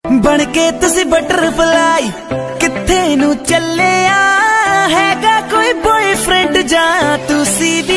बन के तुसी बटरफ्लाई किथे नू चलिया हैगा कोई बॉयफ्रेंड जा तुसी भी